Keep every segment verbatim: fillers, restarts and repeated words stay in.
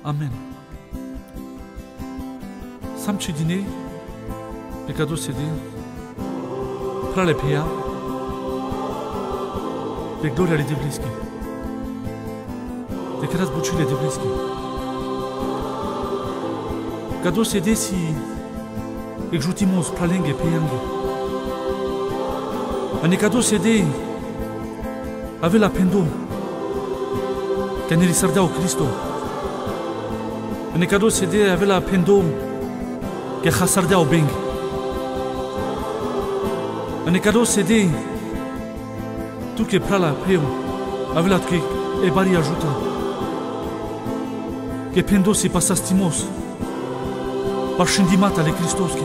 Amen. Samchi dine, pecado sede, prale pia, pe gloria de bliski. De keras bucile de bliski. Cado sede si exutimos pralenge peyange. Ane cado sede ave la pendo che ne risardao Cristo. Ane cado sede ave la pendo che khasardao beng. Ane cado sede tu che prala peu ave la che e bari ajuta. Che pendo si passastimos par scindimata le Cristoske.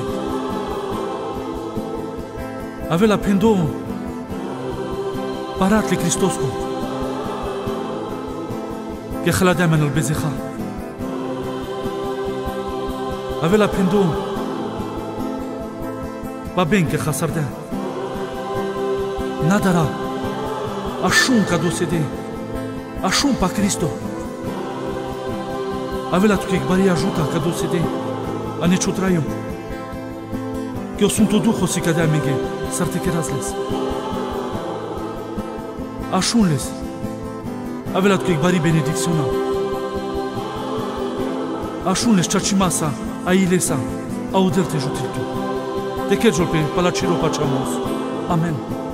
Ave la pendo parat le Cristosko. Che khalada men al bezekha. Ave la pendo ba ben che khasarda. Nadara ashun cado sede. Ashun pa Cristo. Ave la tu che bari ajuta cado sede. Ane čutraju, che ho sunto duho si kada mege, sarte che razles. Așunles, avelat că bari benedicționa. Așunles ceacimasa, ailesa, auderte jutiltu. De chejol pe palaciro pachamos. Amen.